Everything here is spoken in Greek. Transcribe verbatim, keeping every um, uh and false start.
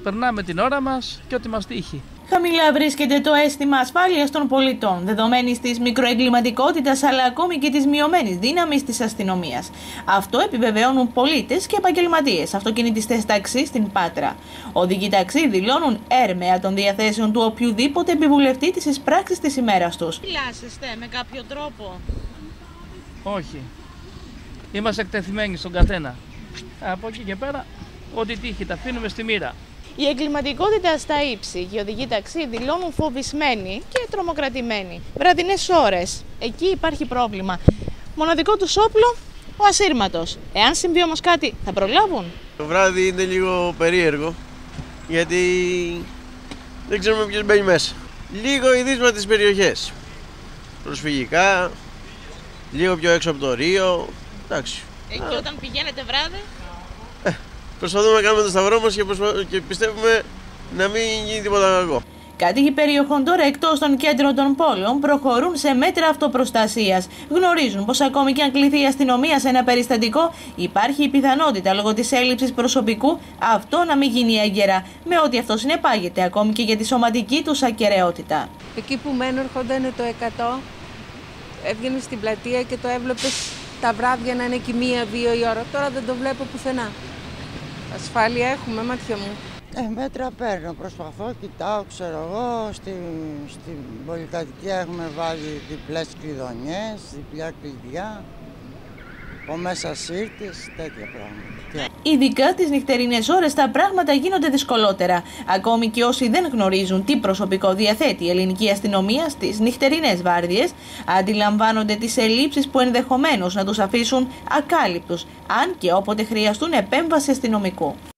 περνάμε την ώρα μας και ό,τι μας τύχει. Χαμηλά βρίσκεται το αίσθημα ασφάλειας των πολιτών, δεδομένης της μικροεγκληματικότητας αλλά ακόμη και της μειωμένης δύναμης της αστυνομίας. Αυτό επιβεβαιώνουν πολίτες και επαγγελματίες αυτοκινητιστές ταξί στην Πάτρα. Οδηγοί ταξί δηλώνουν έρμεα των διαθέσεων του οποιουδήποτε επιβουλευτή της εισπράξης της ημέρας τους. Φυλάσσεστε με κάποιο τρόπο? Όχι. Είμαστε εκτεθειμένοι στον καθένα. Από εκεί και πέρα, ό,τι τύχει τα αφήνουμε στη μοίρα. Η εγκληματικότητα στα ύψη. Οι οδηγοί ταξί δηλώνουν φοβισμένοι και τρομοκρατημένοι. Βραδινές ώρες. Εκεί υπάρχει πρόβλημα. Μοναδικό τους όπλο, ο ασύρματος. Εάν συμβεί όμως κάτι, θα προλάβουν? Το βράδυ είναι λίγο περίεργο, γιατί δεν ξέρουμε ποιος μπαίνει μέσα. Λίγο ειδίσματα στις περιοχές. Προσφυγικά, λίγο πιο έξω από το Ρίο. Εντάξει. Εκεί όταν πηγαίνετε βράδυ? Ε, προσπαθούμε να κάνουμε το σταυρό μας και, προσπα... και πιστεύουμε να μην γίνει τίποτα κακό. Κάτοικοι περιοχών τώρα εκτός των κέντρων των πόλεων προχωρούν σε μέτρα αυτοπροστασίας. Γνωρίζουν πως ακόμη και αν κληθεί η αστυνομία σε ένα περιστατικό, υπάρχει η πιθανότητα λόγω της έλλειψης προσωπικού αυτό να μην γίνει έγκαιρα, με ό,τι αυτό συνεπάγεται ακόμη και για τη σωματική τους ακεραιότητα. Εκεί που μένω έρχονταν το εκατό, έβγαινε στην πλατεία και το έβλεπες τα βράδια να είναι εκεί μία-δύο η ώρα. Τώρα δεν το βλέπω πουθενά. Ασφάλεια έχουμε, μάτια μου. Ε, μέτρα παίρνω, προσπαθώ, κοιτάω, ξέρω εγώ, στην, στην πολυκατοικία έχουμε βάλει διπλές κλειδονιές, διπλά κλειδιά, από μέσα σύρτες, τέτοια πράγματα. Ειδικά τις νυχτερινές ώρες τα πράγματα γίνονται δυσκολότερα. Ακόμη και όσοι δεν γνωρίζουν τι προσωπικό διαθέτει η ελληνική αστυνομία στις νυχτερινές βάρδιες, αντιλαμβάνονται τις ελλείψεις που ενδεχομένως να τους αφήσουν ακάλυπτους, αν και όποτε χρειαστούν επέμβαση αστυνομικού.